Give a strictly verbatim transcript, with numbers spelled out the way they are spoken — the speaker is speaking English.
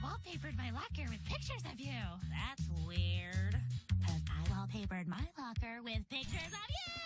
wallpapered my locker with pictures of you. That's weird. Because I wallpapered my locker with pictures of you.